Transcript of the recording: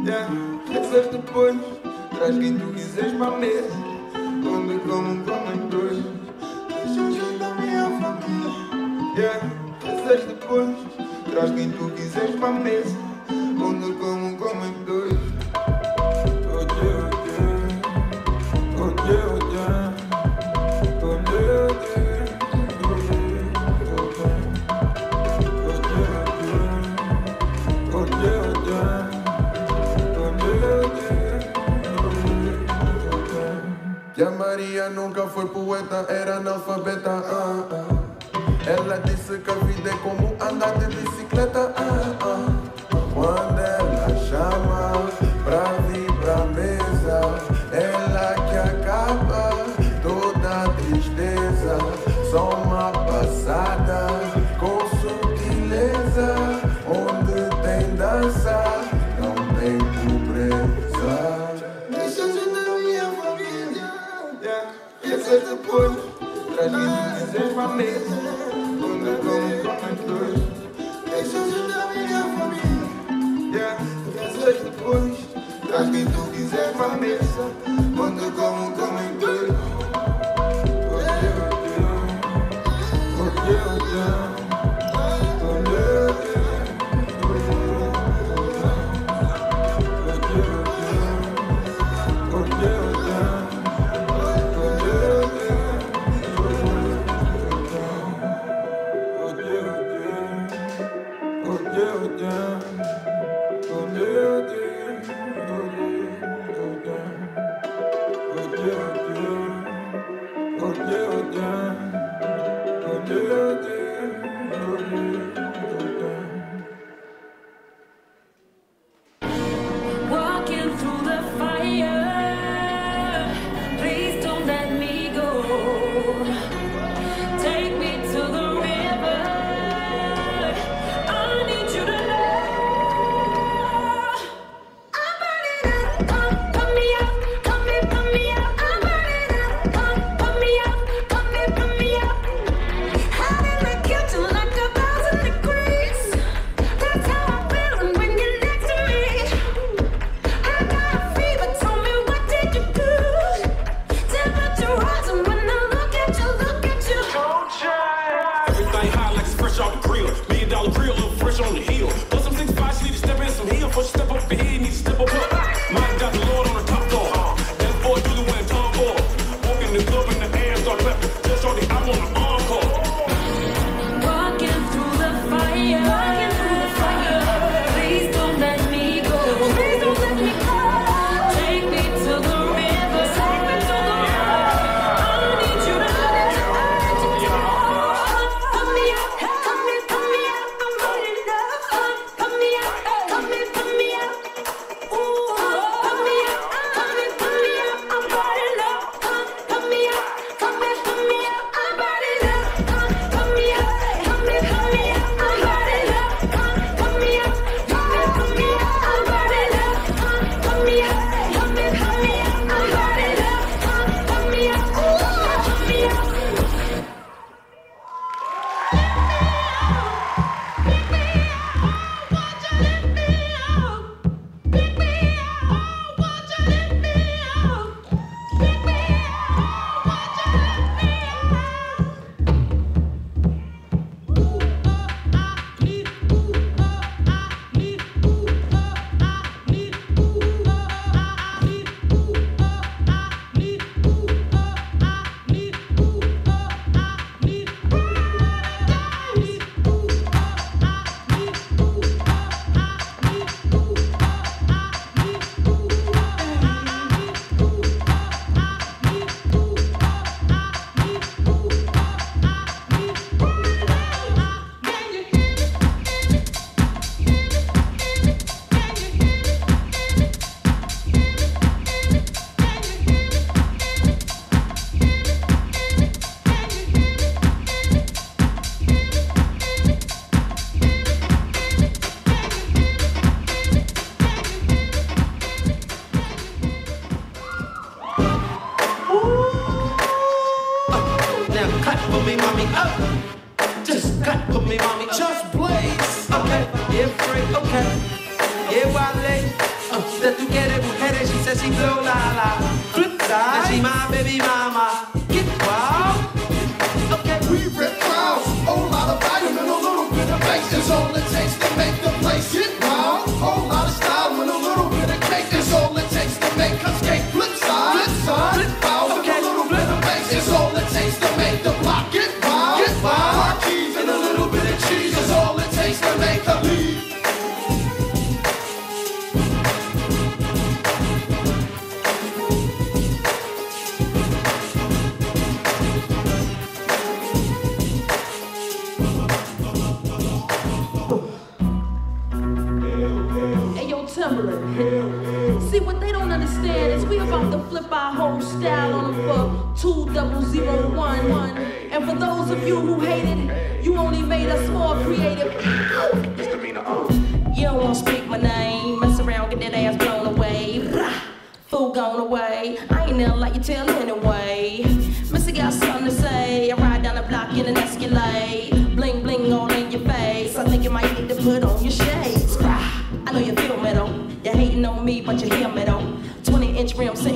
Yeah, pensas depois, traz quem tu quiseres para a mesa. Onde comem dois, deixas da minha família. Yeah, pensas depois, traz quem tu quiseres para a mesa. Onde comem dois. E a Maria nunca foi poeta, era analfabeta. Ela disse que a vida é como andar de bicicleta. Quando ela chama pra vir pra mesa, ela que acaba toda a tristeza. Só uma passada com sutileza. Onde tem dança, não tem pobreza. Pensas depois, traz quem tu quiseres para a mesa. Onde comem dois, deixas da minha família. Yeah, pensas depois, traz quem tu quiseres para a mesa. Onde comem dois. that tú quieres mujeres, she says she flow la la. Flip side, and she my baby mama. Get wild. Okay. We rip crowds, whole lot of volume and a little bit of bass is all it takes to make the place get wild. Whole lot of style and a little bit of cake is all it takes to make us skate. Flip side, crowds and a little bit of bass is all it takes to make the block get wild. Get wild. Car keys and a little bit of cheese is all it takes to make the lead. See, what they don't understand is we about to flip our whole style on them for 2001. And for those of you who hated, you only made us more creative. You don't wanna speak my name, mess around, get that ass blown away. Fool gone away, I ain't never like you tell anyway. Missy got something to say, I ride down the block in an Escalade. Bling bling all in your face, I think you might need to put on your shades. I know you feel me though, you're hating on me but you hear me though. 20-inch rim sitting